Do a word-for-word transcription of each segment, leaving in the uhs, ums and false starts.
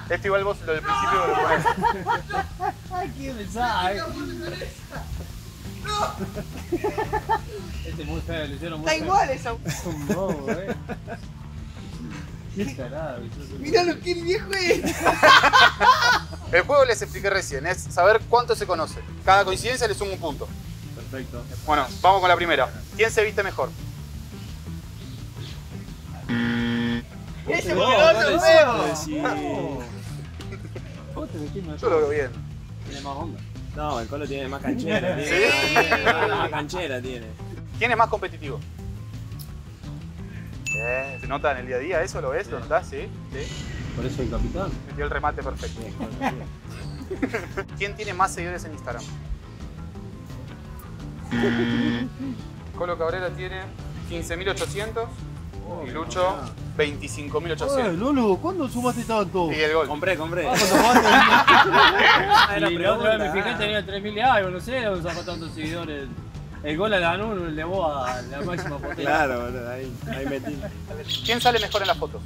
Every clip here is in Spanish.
Este igual vos lo del principio lo ponés. Ay, qué mensaje. Este es muy feo, lo hicieron muy Está feo. igual esa. Es un bobo, eh. Qué tarado. Mirá lo que el viejo es. El juego les expliqué recién, es saber cuánto se conoce. Cada coincidencia le suma un punto. Perfecto. Bueno, vamos con la primera. ¿Quién se viste mejor? Ese No, porque no no lo le veo. Sí. Vos te metís mejor. Yo lo veo bien. Tiene más onda. No, el Colo tiene más canchera. ¿Sí? Tiene, tiene más canchera tiene. ¿Quién es más competitivo? Bien. ¿Se nota en el día a día eso? ¿Lo ves? ¿Lo notás? Sí. Sí. Por eso el capitán. Metió el remate perfecto. ¿Quién tiene más seguidores en Instagram? Colo Cabrera tiene quince mil ochocientos y Lucho veinticinco mil Ay, ochocientos. Lolo, ¿cuándo sumaste tanto? Y el gol. Compré, compré. Ah, Era y la otra vez me pregunta. fijé, tenía tres mil y algo, no sé, dónde sacó tantos seguidores. El gol a la Danúbilo lo elevó a la máxima potencia. Claro, boludo, ahí, ahí metí. ¿Quién sale mejor en las fotos?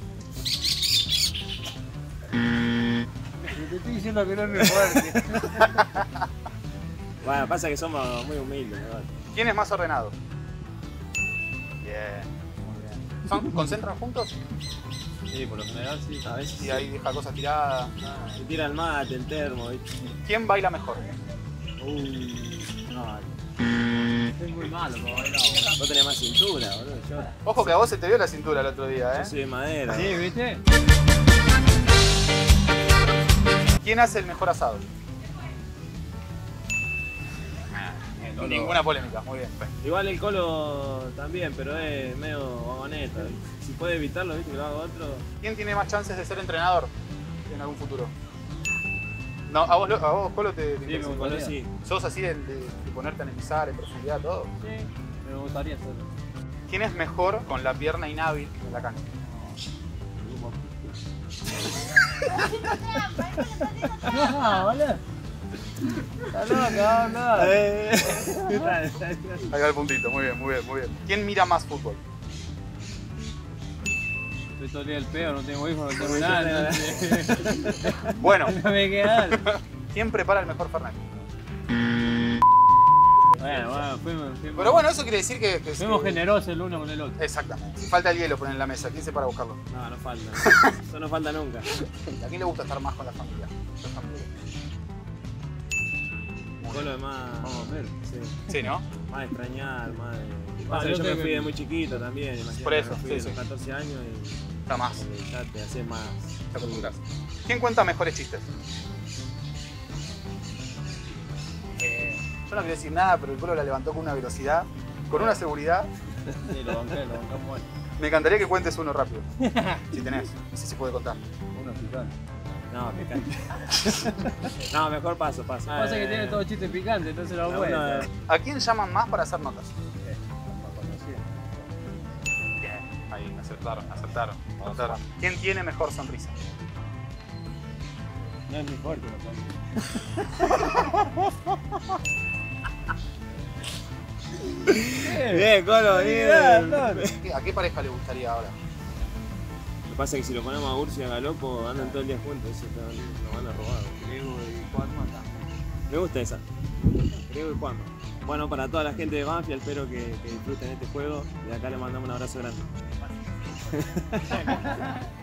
Te estoy diciendo que no es mi fuerte. Bueno, pasa que somos muy humildes, ¿no? ¿Quién es más ordenado? Bien. Muy bien. ¿Son, ¿Concentran juntos? Sí, por lo general sí. A veces Y ahí deja cosas tiradas. se tira el mate, el termo, ¿viste? ¿Quién baila mejor? Uy, no. Soy muy malo para bailar. Vos tenés más cintura, boludo. Yo, Ojo que a vos se te vio la cintura el otro día, yo ¿eh? soy de madera. Sí, ¿viste? ¿Quién hace el mejor asado? Colo. Ninguna polémica, muy bien. Igual el Colo también, pero es medio vagoneta. Si puede evitarlo, ¿viste? Que lo haga otro. ¿Quién tiene más chances de ser entrenador en algún futuro? No, a vos, lo- a vos Colo, te, te Sí, interesa. me Colo gustaría. sí. ¿Sos así de, de- de ponerte a analizar en profundidad todo? Sí, me gustaría hacerlo. ¿Quién es mejor con la pierna inhábil en la cancha? No, boludo. Está loca, habla. Eh. Ahí va el puntito, muy bien, muy bien, muy bien. ¿Quién mira más fútbol? Estoy todo el día el pedo, no tengo hijos, no tengo nada. entonces- Bueno, No me queda algo. ¿quién prepara el mejor Fernet? Bueno, bueno, fuimos, fuimos, Pero bueno, eso quiere decir que... que fuimos que- generosos el uno con el otro. Exactamente. Si falta el hielo, ponen en la mesa. ¿Quién se para a buscarlo? No, no falta. Eso no falta nunca. ¿A quién le gusta estar más con la familia? La familia. Colo es más. Vamos a ver. Sí. Sí, ¿no? Más de extrañar, más de. Ah, Pasa que yo yo me sé fui que- de muy chiquito también, imagínate. Por eso, me fui sí, de sí. los catorce años y Está más. como que ya te haces más. Te acostumbras. ¿Quién cuenta mejores chistes? Eh, yo no quiero decir nada, pero el Colo la levantó con una velocidad, con una seguridad. Sí, lo banqué, lo bancamos bueno. Me encantaría que cuentes uno rápido. Si tenés, no sé si puede contar. Uno picante. No, picante. No, mejor paso, paso. Pasa que Eh, tiene todo chiste picante, entonces lo uno- bueno. ¿A quién llaman más para hacer notas? Bien, ahí, acertaron, acertaron, acertaron. ¿Quién tiene mejor sonrisa? No es muy fuerte, Bien, Colo, bien. ¿A qué pareja le gustaría ahora? Lo que pasa es que si lo ponemos a Ursi y a Galopo andan todo el día juntos, eso te- nos van a robar. Diego y Juan Mata. Me gusta esa. Griego y Juan. Bueno, para toda la gente de Banfield, espero que, que disfruten este juego y acá le mandamos un abrazo grande.